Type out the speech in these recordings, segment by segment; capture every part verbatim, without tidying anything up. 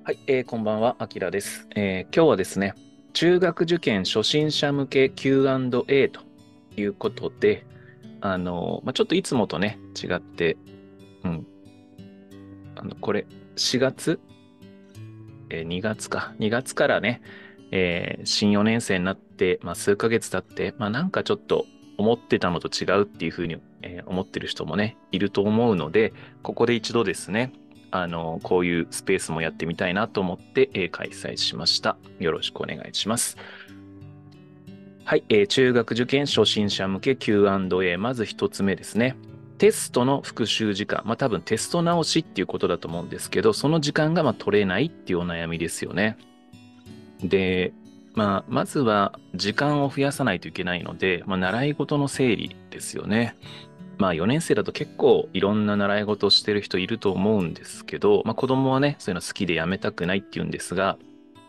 はい、えーこんばんは、あきらです、えー今日はですね、中学受験初心者向け キューアンドエー ということで、あのーまあ、ちょっといつもとね、違って、うん、あの、これ、しがつ、えーにがつか、にがつからね、えー新よねん生になって、まあ、数ヶ月経って、まあ、なんかちょっと思ってたのと違うっていうふうに、えー思ってる人もね、いると思うので、ここで一度ですね、あの、こういうスペースもやってみたいなと思って、えー開催しました。よろしくお願いします。はい、えー中学受験初心者向け キューアンドエー、まず一つ目ですね。テストの復習時間、まあ多分テスト直しっていうことだと思うんですけど、その時間がまあ取れないっていうお悩みですよね。で、まあ、まずは時間を増やさないといけないので、まあ、習い事の整理ですよね。まあ、よねん生だと結構いろんな習い事をしてる人いると思うんですけど、まあ、子供はね、そういうの好きでやめたくないって言うんですが、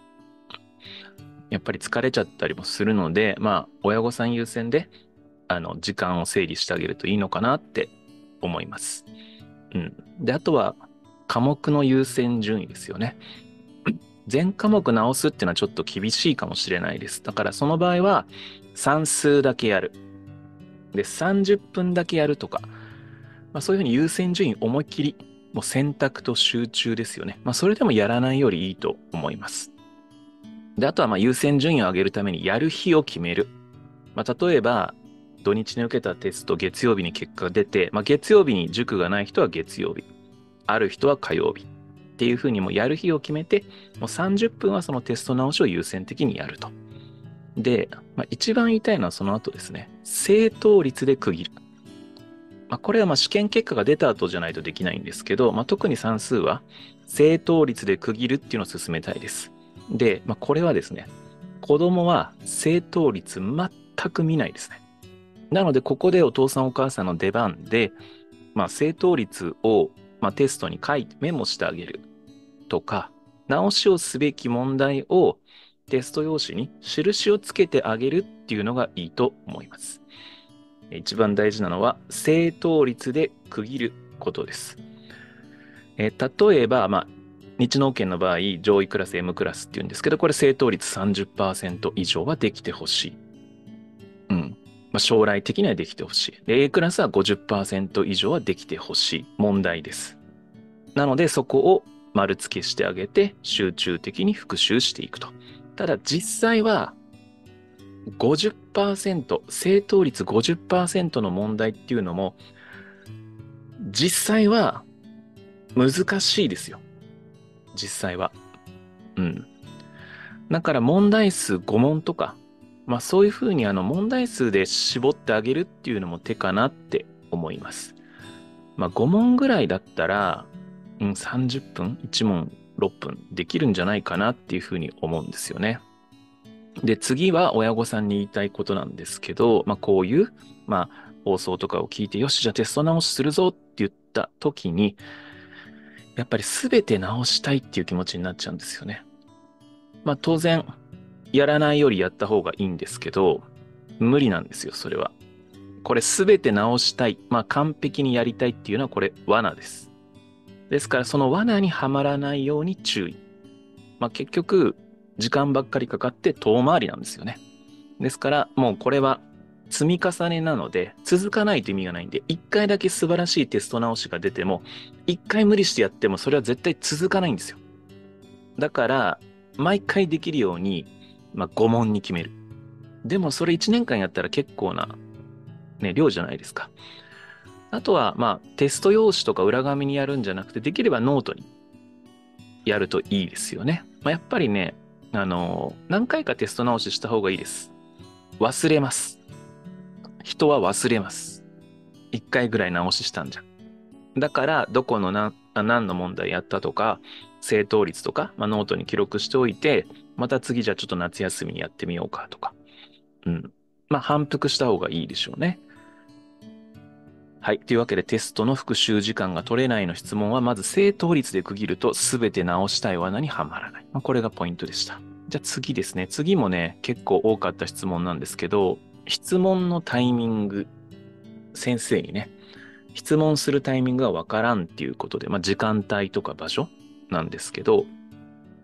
やっぱり疲れちゃったりもするので、まあ、親御さん優先で、あの、時間を整理してあげるといいのかなって思います。うん。で、あとは、科目の優先順位ですよね。全科目直すっていうのはちょっと厳しいかもしれないです。だからその場合は算数だけやる。で、さんじゅっぷんだけやるとか、まあ、そういうふうに優先順位思いっきり、もう選択と集中ですよね。まあ、それでもやらないよりいいと思います。で、あとはまあ優先順位を上げるためにやる日を決める。まあ、例えば、土日に受けたテスト、月曜日に結果が出て、まあ、月曜日に塾がない人は月曜日、ある人は火曜日っていうふうにもうやる日を決めて、もうさんじゅっぷんはそのテスト直しを優先的にやると。で、まあ、一番言いたいのはその後ですね。正答率で区切る。まあ、これはまあ試験結果が出た後じゃないとできないんですけど、まあ、特に算数は正答率で区切るっていうのを進めたいです。で、まあ、これはですね、子供は正答率全く見ないですね。なので、ここでお父さんお母さんの出番で、まあ、正答率を、まあ、テストに書いてメモしてあげるとか、直しをすべき問題をテスト用紙に印をつけてあげるっていうのがいいと思います。一番大事なのは正答率で区切ることです。えー例えば、まあ、日農研の場合、上位クラス M クラスっていうんですけど、これ正答率さんじゅっパーセント以上はできてほしい。うん。まあ、将来的にはできてほしい。で A クラスはごじゅっパーセント以上はできてほしい問題です。なので、そこを丸付けしてあげて、集中的に復習していくと。ただ、実際はごじゅっパーセント、正答率ごじゅっパーセントの問題っていうのも、実際は難しいですよ。実際は。うん。だから問題数ご問とか、まあそういうふうにあの問題数で絞ってあげるっていうのも手かなって思います。まあご問ぐらいだったら、うん、さんじゅっぷん、いち問ろっぷんできるんじゃないかなっていうふうに思うんですよね。で、次は親御さんに言いたいことなんですけど、まあこういう、まあ放送とかを聞いて、よし、じゃあテスト直しするぞって言った時に、やっぱり全て直したいっていう気持ちになっちゃうんですよね。まあ当然、やらないよりやった方がいいんですけど、無理なんですよ、それは。これ全て直したい。まあ完璧にやりたいっていうのはこれ罠です。ですからその罠にはまらないように注意。まあ結局、時間ばっかりかかって遠回りなんですよね。ですからもうこれは積み重ねなので続かないと意味がないんで、一回だけ素晴らしいテスト直しが出ても、一回無理してやってもそれは絶対続かないんですよ。だから、毎回できるように、まあ、ご問に決める。でも、それいちねんかんやったら結構な、ね、量じゃないですか。あとは、まあ、テスト用紙とか裏紙にやるんじゃなくて、できればノートにやるといいですよね。まあ、やっぱりね、あのー何回かテスト直しした方がいいです。忘れます。人は忘れます。一回ぐらい直ししたんじゃ。だから、どこの何、何の問題やったとか、正答率とか、まあ、ノートに記録しておいて、また次じゃあちょっと夏休みにやってみようかとか。うん。まあ、反復した方がいいでしょうね。はい。というわけでテストの復習時間が取れないの質問は、まず正答率で区切ると全て直したい罠にはまらない。まあ、これがポイントでした。じゃあ次ですね。次もね、結構多かった質問なんですけど、質問のタイミング、先生にね、質問するタイミングがわからんっていうことで、まあ、時間帯とか場所なんですけど、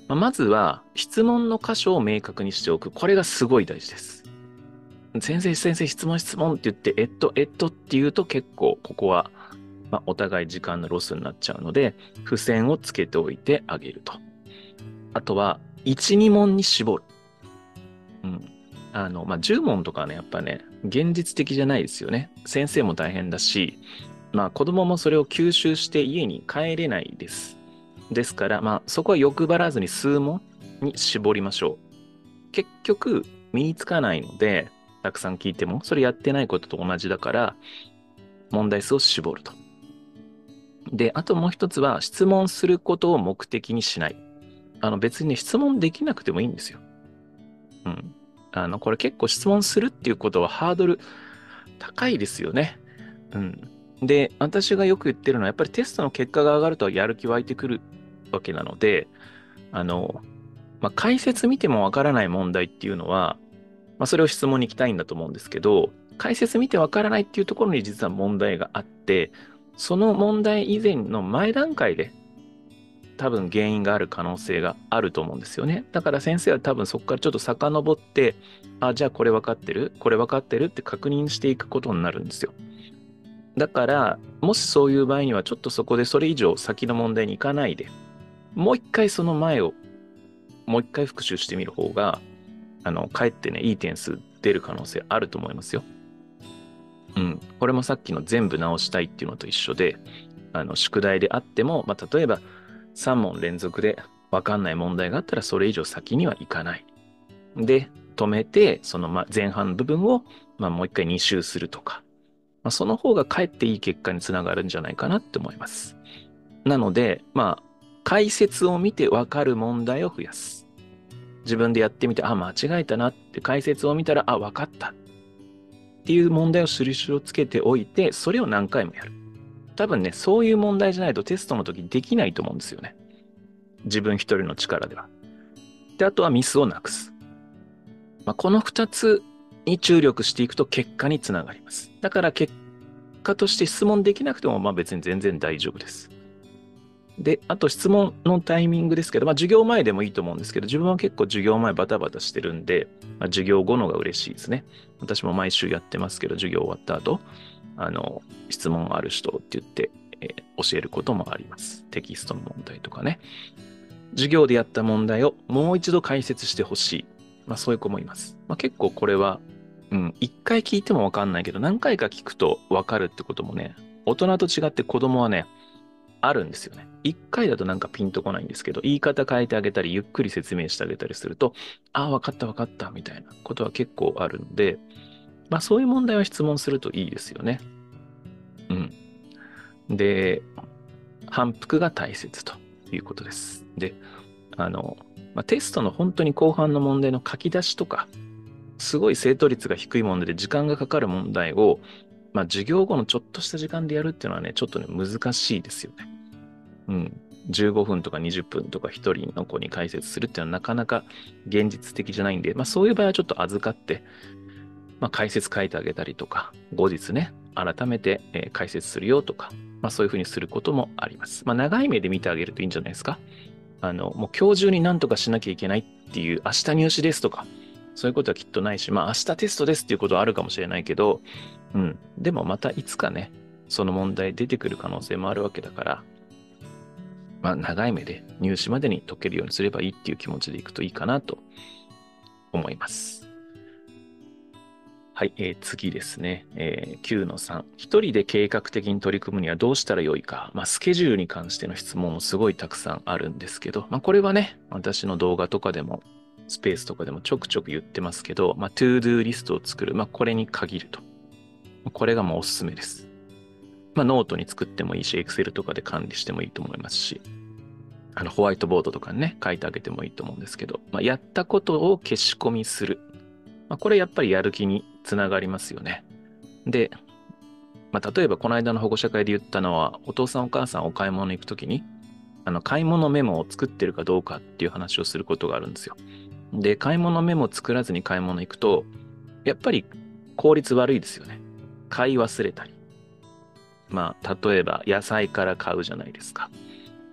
まあ、まずは質問の箇所を明確にしておく。これがすごい大事です。先生、先生、質問、質問って言って、えっと、えっとって言うと結構ここは、まあ、お互い時間のロスになっちゃうので、付箋をつけておいてあげると。あとは、いち、に問に絞る。うん。あの、まあ、じゅう問とかね、やっぱね、現実的じゃないですよね。先生も大変だし、まあ、子供もそれを吸収して家に帰れないです。ですから、まあ、そこは欲張らずに数問に絞りましょう。結局、身につかないので、たくさん聞いても、それやってないことと同じだから、問題数を絞ると。で、あともう一つは、質問することを目的にしない。あの、別にね、質問できなくてもいいんですよ。うん。あの、これ結構質問するっていうことはハードル高いですよね。うん。で、私がよく言ってるのは、やっぱりテストの結果が上がるとやる気湧いてくるわけなので、あの、まあ、解説見てもわからない問題っていうのは、まあ、それを質問に行きたいんだと思うんですけど、解説見てわからないっていうところに実は問題があって、その問題以前の前段階で多分原因がある可能性があると思うんですよね。だから先生は多分そこからちょっと遡って、あ、じゃあこれ分かってるこれ分かってるって確認していくことになるんですよ。だから、もしそういう場合にはちょっとそこでそれ以上先の問題に行かないで、もう一回その前をもう一回復習してみる方が、あの、かえってね、いい点数出る可能性あると思いますよ。うん。これもさっきの全部直したいっていうのと一緒で、あの、宿題であっても、まあ、例えばさん問連続でわかんない問題があったらそれ以上先にはいかない。で、止めて、そのま前半の部分を、まあ、もう一回に周するとか、まあ、その方がかえっていい結果につながるんじゃないかなって思います。なので、まあ、解説を見てわかる問題を増やす。自分でやってみて、あ、間違えたなって解説を見たら、あ、わかったっていう問題を印をつけておいて、それを何回もやる。多分ね、そういう問題じゃないとテストの時できないと思うんですよね。自分一人の力では。で、あとはミスをなくす。まあ、この二つに注力していくと結果につながります。だから結果として質問できなくても、まあ別に全然大丈夫です。で、あと質問のタイミングですけど、まあ授業前でもいいと思うんですけど、自分は結構授業前バタバタしてるんで、まあ、授業後のが嬉しいですね。私も毎週やってますけど、授業終わった後、あの、質問ある人って言って、えー教えることもあります。テキストの問題とかね。授業でやった問題をもう一度解説してほしい。まあそういう子もいます。まあ結構これは、うん、一回聞いてもわかんないけど、何回か聞くとわかるってこともね、大人と違って子供はね、あるんですよね。一回だとなんかピンとこないんですけど、言い方変えてあげたり、ゆっくり説明してあげたりすると、ああ、わかったわかった、みたいなことは結構あるので、まあそういう問題は質問するといいですよね。うん。で、反復が大切ということです。で、あの、まあ、テストの本当に後半の問題の書き出しとか、すごい正答率が低い問題で時間がかかる問題を、まあ、授業後のちょっとした時間でやるっていうのはね、ちょっとね、難しいですよね。うん。じゅうごふんとかにじゅっぷんとか一人の子に解説するっていうのはなかなか現実的じゃないんで、まあそういう場合はちょっと預かって、まあ解説書いてあげたりとか、後日ね、改めて、えー解説するよとか、まあそういうふうにすることもあります。まあ長い目で見てあげるといいんじゃないですか。あの、もう今日中に何とかしなきゃいけないっていう、明日入試ですとか、そういうことはきっとないし、まあ明日テストですっていうことはあるかもしれないけど、うん。でもまたいつかね、その問題出てくる可能性もあるわけだから、まあ長い目で入試までに解けるようにすればいいっていう気持ちでいくといいかなと思います。はい、えー次ですね。えーきゅうのさん。一人で計画的に取り組むにはどうしたらよいか。まあ、スケジュールに関しての質問もすごいたくさんあるんですけど、まあ、これはね、私の動画とかでも、スペースとかでもちょくちょく言ってますけど、まあ、トゥードゥーリストを作る。まあ、これに限ると。これがもうおすすめです。まあ、ノートに作ってもいいし、エクセルとかで管理してもいいと思いますし、あの、ホワイトボードとかにね、書いてあげてもいいと思うんですけど、まあ、やったことを消し込みする。まあ、これやっぱりやる気につながりますよね。で、まあ、例えばこの間の保護者会で言ったのは、お父さんお母さんお買い物に行くときに、あの、買い物メモを作ってるかどうかっていう話をすることがあるんですよ。で、買い物メモを作らずに買い物行くと、やっぱり効率悪いですよね。買い忘れたり。まあ、例えば野菜から買うじゃないですか。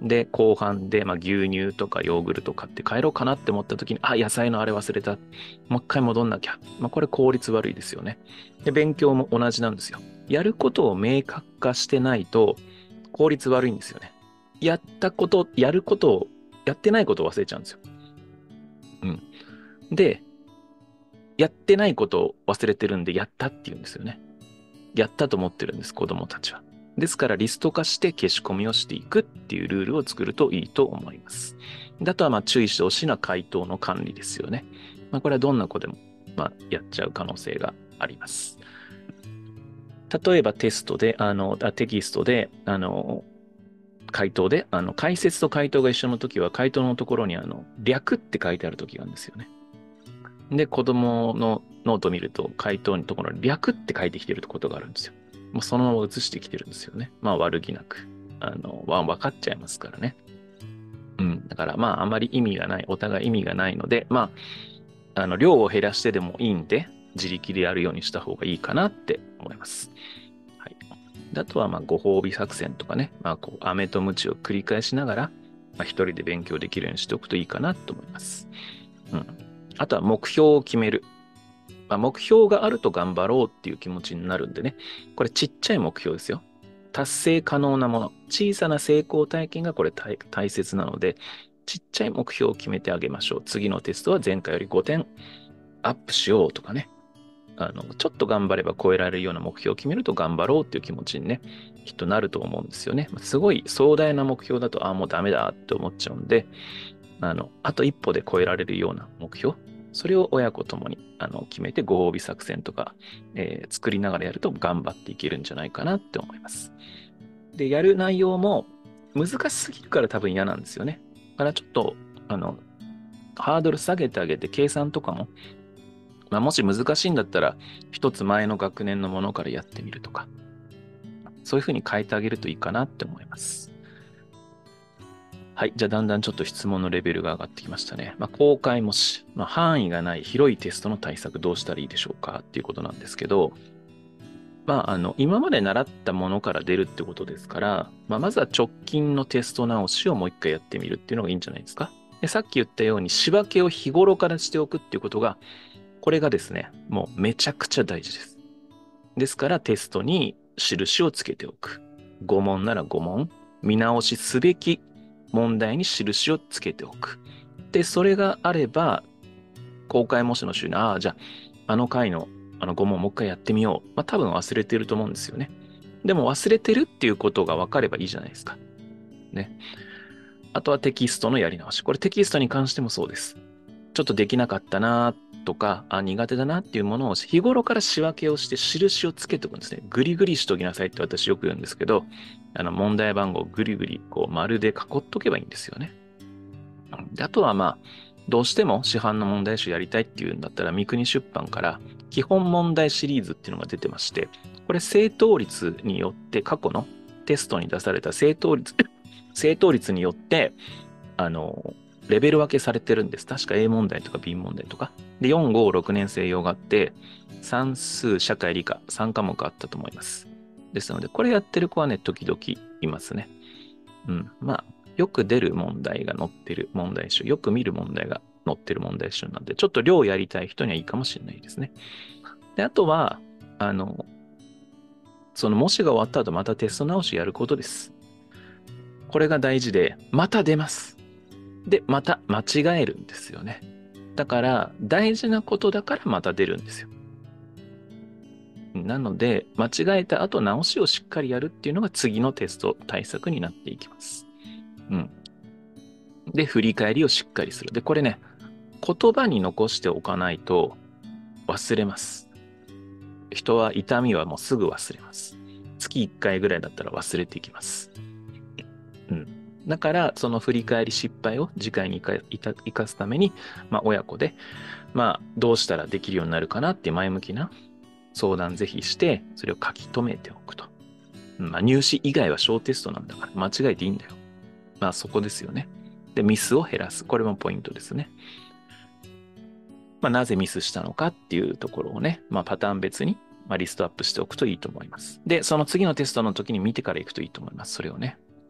で、後半で、まあ、牛乳とかヨーグルト買って帰ろうかなって思った時に、あ、野菜のあれ忘れた。もう一回戻んなきゃ。まあ、これ効率悪いですよね。で、勉強も同じなんですよ。やることを明確化してないと効率悪いんですよね。やったこと、やることを、やってないことを忘れちゃうんですよ。うん。で、やってないことを忘れてるんで、やったって言うんですよね。やったと思ってるんです、子供たちは。ですから、リスト化して消し込みをしていくっていうルールを作るといいと思います。であとは、まあ、注意してほしいのは回答の管理ですよね。まあ、これはどんな子でも、まあ、やっちゃう可能性があります。例えばテストで、あの、あテキストで、あの、回答で、あの、解説と回答が一緒の時は、回答のところに、あの、略って書いてある時があるんですよね。で、子供のノートを見ると、回答のところに略って書いてきてることがあるんですよ。もうそのまま写してきてるんですよね。まあ悪気なく。あの、わ、分かっちゃいますからね。うん。だからまああまり意味がない、お互い意味がないので、まあ、あの、量を減らしてでもいいんで、自力でやるようにした方がいいかなって思います。はい。であとはまあご褒美作戦とかね、まあこう、飴と鞭を繰り返しながら、まあ一人で勉強できるようにしておくといいかなと思います。うん。あとは目標を決める。まあ、目標があると頑張ろうっていう気持ちになるんでね。これちっちゃい目標ですよ。達成可能なもの。小さな成功体験がこれ大大切なので、ちっちゃい目標を決めてあげましょう。次のテストは前回よりごてんアップしようとかね。あの、ちょっと頑張れば超えられるような目標を決めると頑張ろうっていう気持ちにね、きっとなると思うんですよね。すごい壮大な目標だと、ああ、もうダメだって思っちゃうんで、あの、あと一歩で超えられるような目標。それを親子ともにあの決めてご褒美作戦とか、えー作りながらやると頑張っていけるんじゃないかなって思います。で、やる内容も難しすぎるから多分嫌なんですよね。だからちょっと、あの、ハードル下げてあげて、計算とかも、まあ、もし難しいんだったら、一つ前の学年のものからやってみるとか、そういうふうに変えてあげるといいかなって思います。はい。じゃあ、だんだんちょっと質問のレベルが上がってきましたね。まあ、公開模試、まあ、範囲がない広いテストの対策どうしたらいいでしょうかっていうことなんですけど、まあ、あの、今まで習ったものから出るってことですから、まあ、まずは直近のテスト直しをもう一回やってみるっていうのがいいんじゃないですか。で、さっき言ったように仕分けを日頃からしておくっていうことが、これがですね、もうめちゃくちゃ大事です。ですからテストに印をつけておく。ご問ならご問、見直しすべき問題に印をつけておく。で、それがあれば、公開模試の週に、ああ、じゃあ、あの回のあのご問もう一回やってみよう。まあ多分忘れてると思うんですよね。でも忘れてるっていうことが分かればいいじゃないですか。ね。あとはテキストのやり直し。これテキストに関してもそうです。ちょっとできなかったなとか、あ、苦手だなっていうものを日頃から仕分けをして印をつけておくんですね。ぐりぐりしときなさいって私よく言うんですけど、あの問題番号をぐりぐりこう丸で囲っとけばいいんですよね。であとはまあ、どうしても市販の問題集やりたいっていうんだったら、三国出版から基本問題シリーズっていうのが出てまして、これ正答率によって過去のテストに出された正答率、正答率によって、あの、レベル分けされてるんです。確か A 問題とか B 問題とか。で、よん、ご、ろくねん生用があって、算数、社会、理科、さん科目あったと思います。ですので、これやってる子はね、時々いますね。うん。まあ、よく出る問題が載ってる問題集、よく見る問題が載ってる問題集なんで、ちょっと量やりたい人にはいいかもしれないですね。で、あとは、あの、その模試が終わった後またテスト直しやることです。これが大事で、また出ます。で、また間違えるんですよね。だから、大事なことだからまた出るんですよ。なので、間違えた後直しをしっかりやるっていうのが次のテスト対策になっていきます。うん。で、振り返りをしっかりする。で、これね、言葉に残しておかないと忘れます。人は痛みはもうすぐ忘れます。月いっかいぐらいだったら忘れていきます。うん。だから、その振り返り失敗を次回に生かすために、まあ、親子で、まあ、どうしたらできるようになるかなっていう前向きな相談ぜひして、それを書き留めておくと。まあ、入試以外は小テストなんだから、間違えていいんだよ。まあ、そこですよね。で、ミスを減らす。これもポイントですね。まあ、なぜミスしたのかっていうところをね、まあ、パターン別に、まあ、リストアップしておくといいと思います。で、その次のテストの時に見てから行くといいと思います。それをね。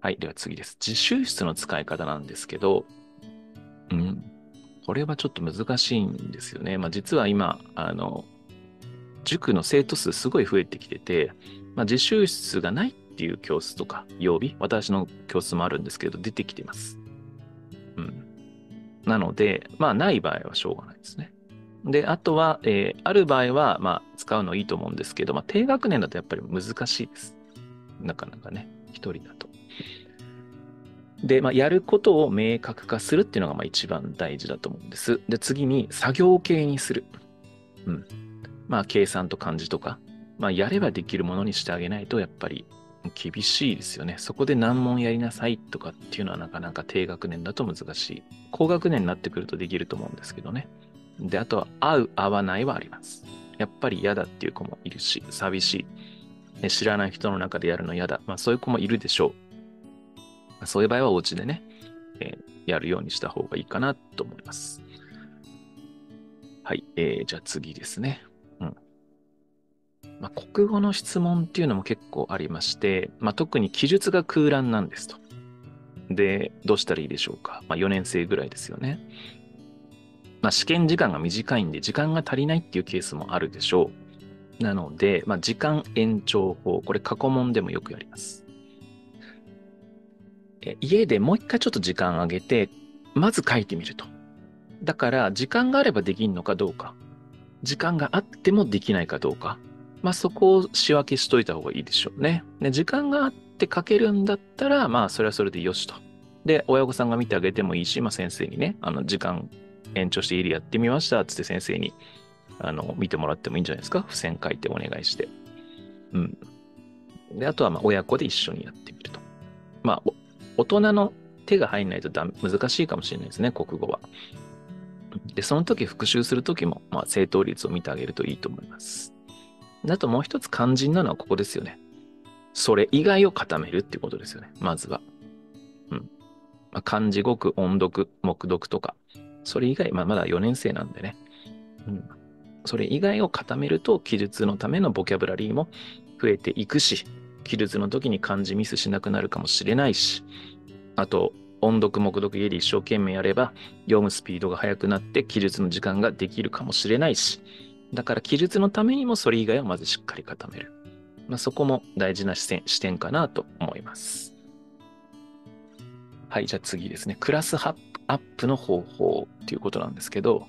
はい、では次です。自習室の使い方なんですけど、うん、これはちょっと難しいんですよね。まあ、実は今、あの、塾の生徒数すごい増えてきてて、まあ、自習室がないっていう教室とか曜日、私の教室もあるんですけど、出てきてます。うん。なので、まあ、ない場合はしょうがないですね。で、あとは、えーある場合は、まあ、使うのいいと思うんですけど、まあ、低学年だとやっぱり難しいです。なかなかね、一人だと。で、まあ、やることを明確化するっていうのが、まあ、一番大事だと思うんです。で、次に、作業系にする。うん。まあ、計算と漢字とか、まあ、やればできるものにしてあげないと、やっぱり厳しいですよね。そこで難問やりなさいとかっていうのはなかなか低学年だと難しい。高学年になってくるとできると思うんですけどね。で、あとは、合う、合わないはあります。やっぱり嫌だっていう子もいるし、寂しい。ね知らない人の中でやるの嫌だ。まあ、そういう子もいるでしょう。そういう場合はお家でね、えーやるようにした方がいいかなと思います。はい。えーじゃあ次ですね。うん。まあ、国語の質問っていうのも結構ありまして、まあ、特に記述が空欄なんですと。で、どうしたらいいでしょうか。まあ、よねん生ぐらいですよね。まあ、試験時間が短いんで、時間が足りないっていうケースもあるでしょう。なので、まあ、時間延長法、これ過去問でもよくやります。え家でもう一回ちょっと時間上げて、まず書いてみると。だから、時間があればできるのかどうか。時間があってもできないかどうか。まあそこを仕分けしといた方がいいでしょうね。で、時間があって書けるんだったら、まあそれはそれでよしと。で、親御さんが見てあげてもいいし、まあ先生にね、あの時間延長して家でやってみました、つって先生にあの見てもらってもいいんじゃないですか。付箋書いてお願いして。うん。で、あとはまあ親子で一緒にやってみると。まあ、大人の手が入んないとだ難しいかもしれないですね、国語は。で、その時復習する時も、まあ、正答率を見てあげるといいと思います。あともう一つ肝心なのはここですよね。それ以外を固めるっていうことですよね。まずは。うん。まあ、漢字語句、音読、目読とか、それ以外、まあ、まだよねん生なんでね。うん。それ以外を固めると、記述のためのボキャブラリーも増えていくし、記述の時に漢字ミスしなくなるかもしれないし、あと、音読、目読家で一生懸命やれば、読むスピードが速くなって、記述の時間ができるかもしれないし、だから記述のためにもそれ以外をまずしっかり固める。まあ、そこも大事な視点、視点かなと思います。はい、じゃあ次ですね。クラスアップの方法っていうことなんですけど、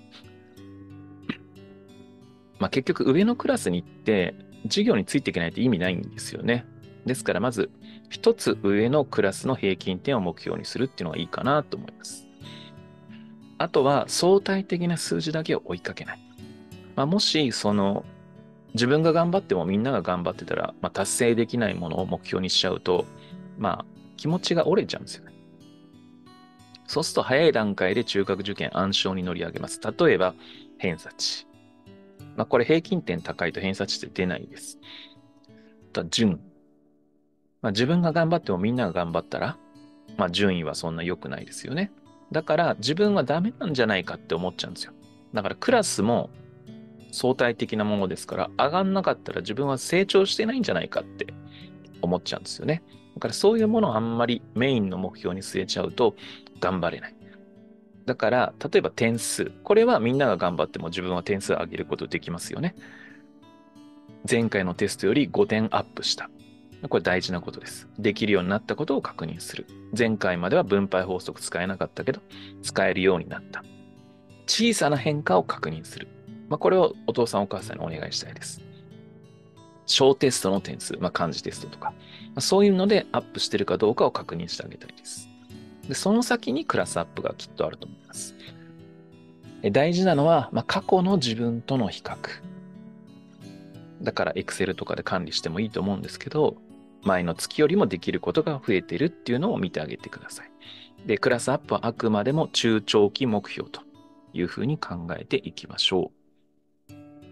まあ、結局上のクラスに行って授業についていけないと意味ないんですよね。ですからまず一つ上のクラスの平均点を目標にするっていうのがいいかなと思います。あとは相対的な数字だけを追いかけない。まあ、もしその自分が頑張ってもみんなが頑張ってたら、まあ、達成できないものを目標にしちゃうと、まあ気持ちが折れちゃうんですよね。そうすると早い段階で中学受験暗唱に乗り上げます。例えば偏差値。まあこれ平均点高いと偏差値って出ないです。あとは順。まあ、自分が頑張ってもみんなが頑張ったら、まあ順位はそんな良くないですよね。だから自分はダメなんじゃないかって思っちゃうんですよ。だからクラスも相対的なものですから、上がんなかったら自分は成長してないんじゃないかって思っちゃうんですよね。だからそういうものをあんまりメインの目標に据えちゃうと頑張れない。だから、例えば点数。これはみんなが頑張っても自分は点数上げることできますよね。前回のテストよりごてんアップした。これ大事なことです。できるようになったことを確認する。前回までは分配法則使えなかったけど、使えるようになった。小さな変化を確認する。まあ、これをお父さんお母さんにお願いしたいです。小テストの点数、まあ、漢字テストとか、まあ、そういうのでアップしてるかどうかを確認してあげたいです。で、その先にクラスアップがきっとあると思います。大事なのは、まあ、過去の自分との比較。だから Excel とかで管理してもいいと思うんですけど、前の月よりもできることが増えているっていうのを見てあげてください。で、クラスアップはあくまでも中長期目標というふうに考えていきましょう。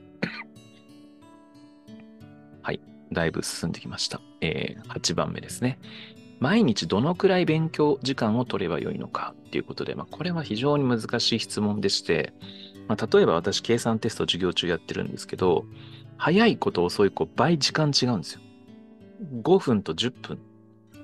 はい。だいぶ進んできました。えー、はちばんめですね。毎日どのくらい勉強時間を取ればよいのかっていうことで、まあ、これは非常に難しい質問でして、まあ、例えば私、計算テスト授業中やってるんですけど、早い子と遅い子、倍時間違うんですよ。ごふんとじゅっぷん。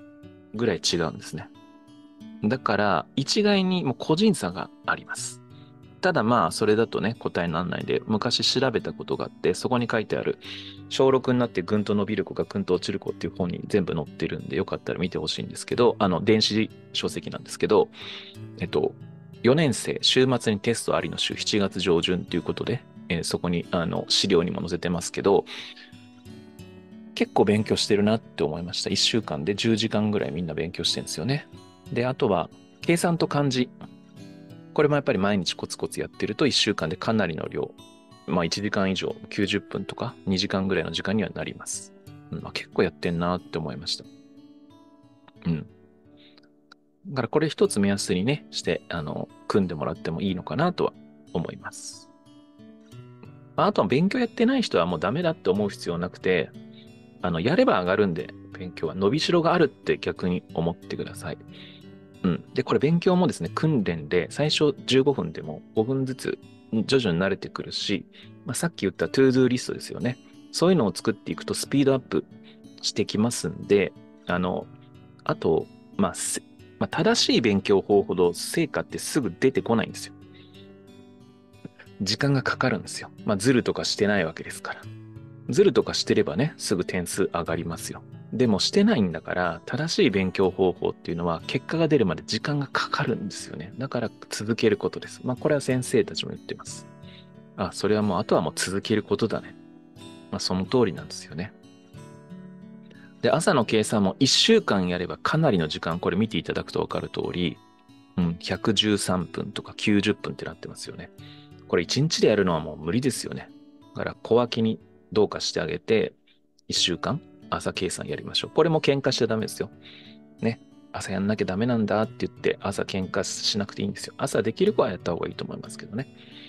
ぐらい違うんですね。だから、一概にもう個人差があります。ただまあ、それだとね、答えにならないんで、昔調べたことがあって、そこに書いてある、小ろくになってぐんと伸びる子がぐんと落ちる子っていう本に全部載ってるんで、よかったら見てほしいんですけど、あの、電子書籍なんですけど、えっと、よねん生、週末にテストありの週しちがつ上旬ということで、えーそこに、あの、資料にも載せてますけど、結構勉強してるなって思いました。いっしゅうかんでじゅうじかんぐらいみんな勉強してるんですよね。で、あとは、計算と漢字。これもやっぱり毎日コツコツやってるといっしゅうかんでかなりの量、まあいちじかん以上、きゅうじゅっぷんとかにじかんぐらいの時間にはなります。うんまあ、結構やってんなって思いました。うん。だからこれ一つ目安にね、して、あの、組んでもらってもいいのかなとは思います。まあ、あとは勉強やってない人はもうダメだって思う必要なくて、あの、やれば上がるんで、勉強は伸びしろがあるって逆に思ってください。うん。で、これ勉強もですね、訓練で最初じゅうごふんでもごふんずつ徐々に慣れてくるし、まあ、さっき言ったトゥードゥーリストですよね。そういうのを作っていくとスピードアップしてきますんで、あの、あと、まあ、せまあ、正しい勉強法ほど成果ってすぐ出てこないんですよ。時間がかかるんですよ。まあ、ズルとかしてないわけですから。ズルとかしてればね、すぐ点数上がりますよ。でもしてないんだから、正しい勉強方法っていうのは結果が出るまで時間がかかるんですよね。だから続けることです。まあこれは先生たちも言ってます。あ、それはもうあとはもう続けることだね。まあその通りなんですよね。で、朝の計算もいっしゅうかんやればかなりの時間、これ見ていただくとわかる通り、うん、ひゃくじゅうさんぷんとかきゅうじゅっぷんってなってますよね。これいちにちでやるのはもう無理ですよね。だから小分けにどうかしてあげて、いっしゅうかん朝計算やりましょう。これも喧嘩しちゃダメですよ。ね。朝やんなきゃダメなんだって言って朝喧嘩しなくていいんですよ。朝できる子はやった方がいいと思いますけどね。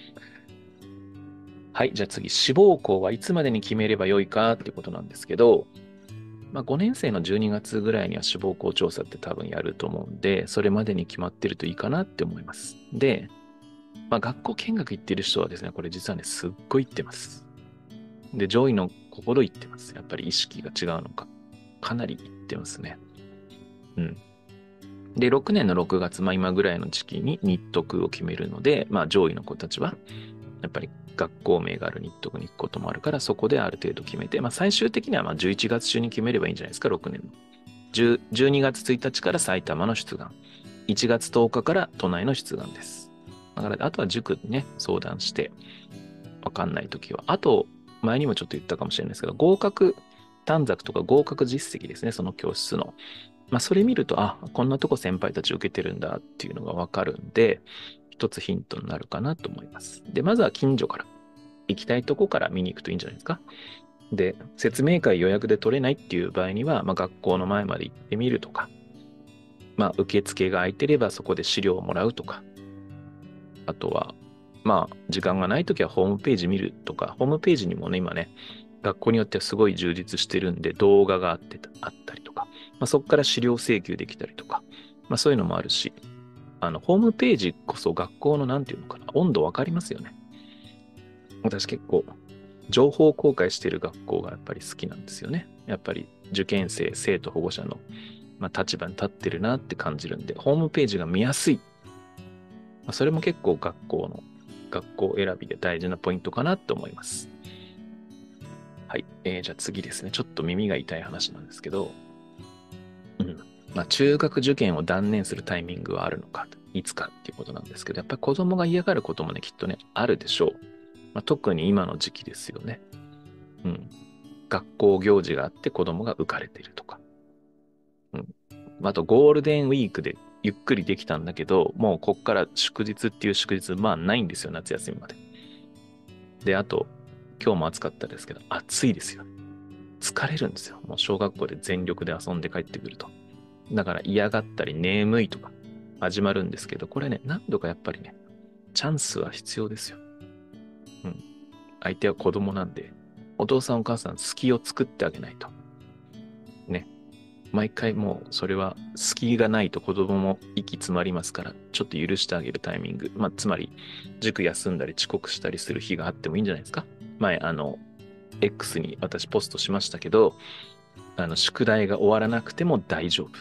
はい。じゃあ次、志望校はいつまでに決めればよいかっていうことなんですけど、まあ、ごねん生のじゅうにがつぐらいには志望校調査って多分やると思うんで、それまでに決まってるといいかなって思います。で、まあ、学校見学行ってる人はですね、これ実はね、すっごい行ってます。で、上位の子ほど行ってます。やっぱり意識が違うのか。かなり行ってますね。うん。で、ろくねんのろくがつ、まあ今ぐらいの時期に日徳を決めるので、まあ上位の子たちは、やっぱり学校名がある日徳に行くこともあるから、そこである程度決めて、まあ最終的にはまあじゅういちがつ中に決めればいいんじゃないですか、ろくねんの。じゅう、じゅうにがつついたちから埼玉の出願。いちがつとおかから都内の出願です。だから、あとは塾にね、相談して、わかんないときは。あと、前にもちょっと言ったかもしれないですけど、合格短冊とか合格実績ですね、その教室の。まあ、それ見ると、あ、こんなとこ先輩たち受けてるんだっていうのがわかるんで、一つヒントになるかなと思います。で、まずは近所から、行きたいとこから見に行くといいんじゃないですか。で、説明会予約で取れないっていう場合には、まあ、学校の前まで行ってみるとか、まあ、受付が空いてればそこで資料をもらうとか、あとは、まあ、時間がないときはホームページ見るとか、ホームページにもね、今ね、学校によってはすごい充実してるんで、動画があってあったりとか、まあ、そこから資料請求できたりとか、まあ、そういうのもあるし、あの、ホームページこそ学校のなんていうのかな、温度わかりますよね。私結構、情報公開してる学校がやっぱり好きなんですよね。やっぱり受験生、生徒保護者の、まあ、立場に立ってるなって感じるんで、ホームページが見やすい。まあ、それも結構学校の、学校選びで大事なポイントかなと思います。はい。えー、じゃあ次ですね。ちょっと耳が痛い話なんですけど、うん。まあ、中学受験を断念するタイミングはあるのか、いつかっていうことなんですけど、やっぱり子供が嫌がることもね、きっとね、あるでしょう。まあ、特に今の時期ですよね。うん。学校行事があって子供が浮かれてるとか。うん。あと、ゴールデンウィークでゆっくりできたんだけど、もうこっから祝日っていう祝日、まあないんですよ、夏休みまで。で、あと、今日も暑かったですけど、暑いですよ。疲れるんですよ。もう小学校で全力で遊んで帰ってくると。だから嫌がったり眠いとか始まるんですけど、これね、何度かやっぱりね、チャンスは必要ですよ。うん。相手は子供なんで、お父さんお母さん隙を作ってあげないと。ね。毎回もうそれは隙がないと子供も息詰まりますから、ちょっと許してあげるタイミング。まあ、つまり、塾休んだり遅刻したりする日があってもいいんじゃないですか。前、あの、X に私ポストしましたけど、あの、宿題が終わらなくても大丈夫。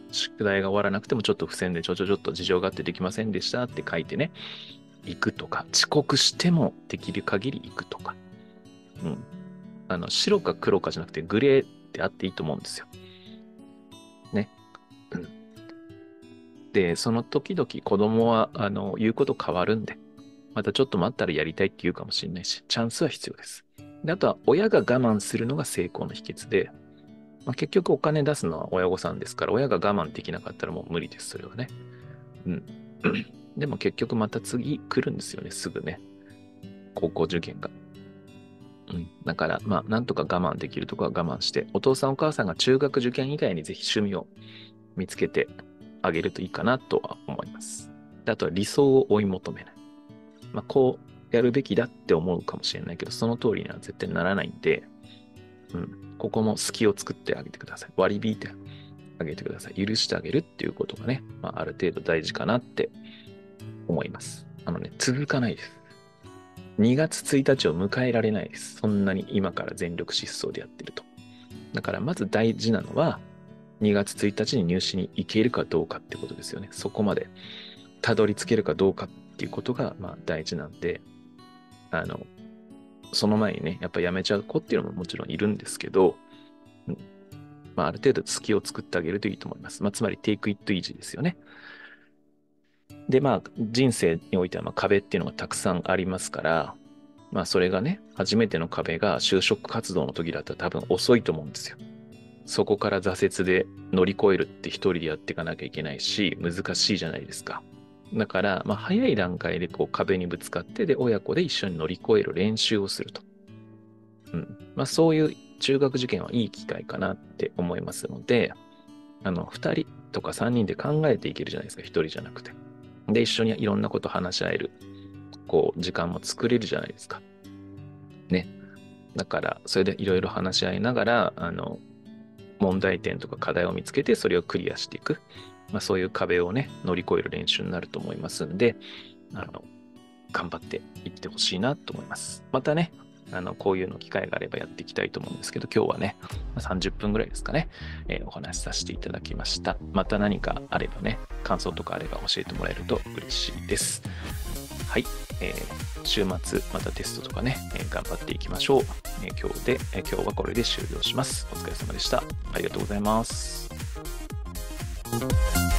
宿題が終わらなくてもちょっと付箋でちょちょちょっと事情があってできませんでしたって書いてね、行くとか、遅刻してもできる限り行くとか、うん。あの、白か黒かじゃなくてグレーってあっていいと思うんですよ。ね。うん。で、その時々子供は、あの、言うこと変わるんで、またちょっと待ったらやりたいって言うかもしれないし、チャンスは必要です。で、あとは親が我慢するのが成功の秘訣で、まあ、結局お金出すのは親御さんですから、親が我慢できなかったらもう無理です、それはね。うん。でも結局また次来るんですよね、すぐね。高校受験が。うん。だから、まあ、なんとか我慢できるとこは我慢して、お父さんお母さんが中学受験以外にぜひ趣味を見つけてあげるといいかなとは思います。で、あとは理想を追い求めない。まあ、こうやるべきだって思うかもしれないけど、その通りには絶対ならないんで、うん。ここも隙を作ってあげてください。割り引いてあげてください。許してあげるっていうことがね、まあ、ある程度大事かなって思います。あのね、続かないです。にがつついたちを迎えられないです。そんなに今から全力疾走でやってると。だからまず大事なのは、にがつついたちに入試に行けるかどうかってことですよね。そこまでたどり着けるかどうかっていうことがまあ大事なんで、あの、その前にね、やっぱやめちゃう子っていうのももちろんいるんですけど、うん、まあ、ある程度隙を作ってあげるといいと思います。まあ、つまり take it easy ですよね。で、まあ、人生においてはまあ壁っていうのがたくさんありますから、まあ、それがね、初めての壁が就職活動の時だったら多分遅いと思うんですよ。そこから挫折で乗り越えるって一人でやっていかなきゃいけないし、難しいじゃないですか。だから、まあ、早い段階でこう壁にぶつかって、で、親子で一緒に乗り越える練習をすると。うん。まあ、そういう中学受験はいい機会かなって思いますので、あの、二人とか三人で考えていけるじゃないですか、一人じゃなくて。で、一緒にいろんなこと話し合える、こう、時間も作れるじゃないですか。ね。だから、それでいろいろ話し合いながら、あの、問題点とか課題を見つけて、それをクリアしていく。まあ、そういう壁をね、乗り越える練習になると思いますんで、あの、頑張っていってほしいなと思います。またね、あの、こういうの機会があればやっていきたいと思うんですけど、今日はね、さんじゅっぷんぐらいですかね、えーお話しさせていただきました。また何かあればね、感想とかあれば教えてもらえると嬉しいです。はい。えー週末、またテストとかね、えー頑張っていきましょう。えー今日で、えー今日はこれで終了します。お疲れ様でした。ありがとうございます。